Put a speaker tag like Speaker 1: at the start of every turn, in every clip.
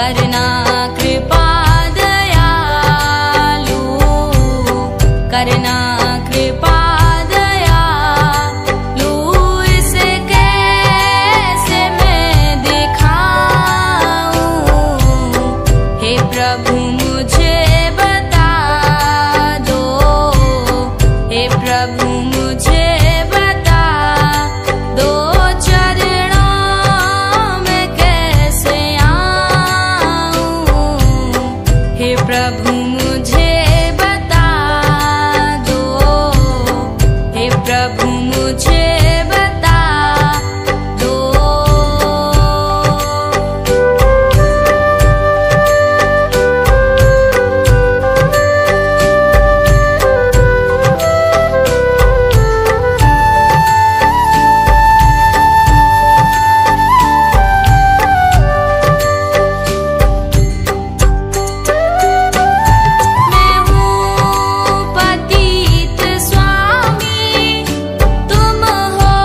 Speaker 1: करना कृपा दयालु, करना कृपा दयालु, इसे कैसे मैं दिखाऊं। हे प्रभु मुझे बता दो, हे प्रभु मुझे बता दो, चरणों में कैसे आऊं। हे प्रभु मुझे बता दो, हे प्रभु मुझे बता दो। मैं हूँ पतित स्वामी, तुम हो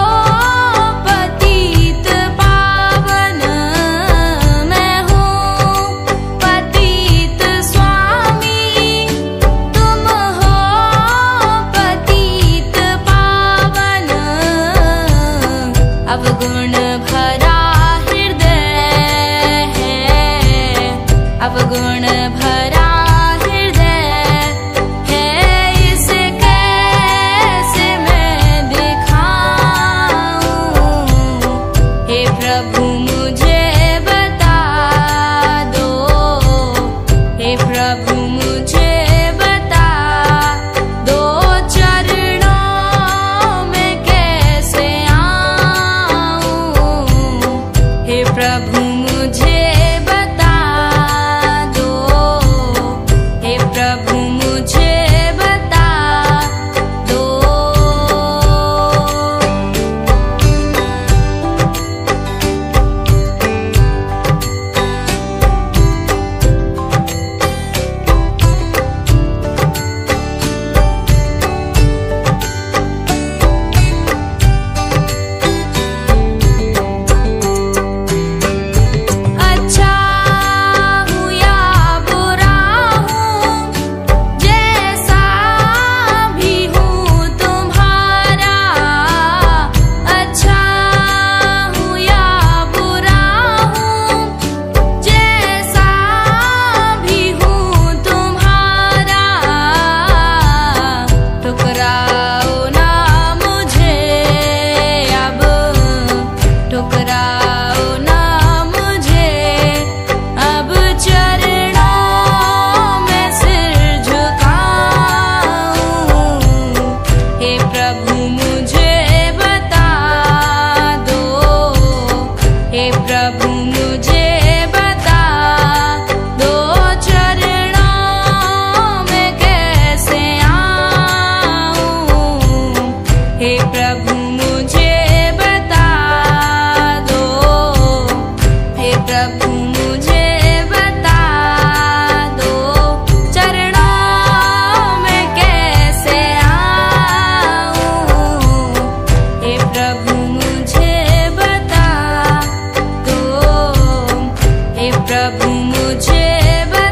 Speaker 1: पतित पावन। मैं हूँ पतित स्वामी, तुम हो पतित पावन। अवगुण भरा हृदय है, अवगुण भरा हृदय है, इसे कैसे मैं दिखाऊं। हे प्रभु मुझे बता दो, हे प्रभु मुझे बता दो, चरणों में कैसे आऊं। हे प्रभु मुझे बता दो, हे प्रभु मुझे बता दो। अच्छा हूँ या बुरा हूँ, जैसा भी हूँ तुम्हारा। अच्छा हूँ या बुरा हूँ, जैसा भी हूँ तुम्हारा। ठुकराओ ना मुझे अब, ठुकराओ ना मुझे अब, चरणों में सिर झुकाऊं। हे प्रभु मुझे बता दो, हे प्रभु मुझे बता दो, चरणों में कैसे आऊं। हे प्रभु मुझे बता दो, हे प्रभु मुझे बता दो, चरणों में कैसे आऊं। हे प्रभु मुझे बता दो, हे प्रभु मुझे बता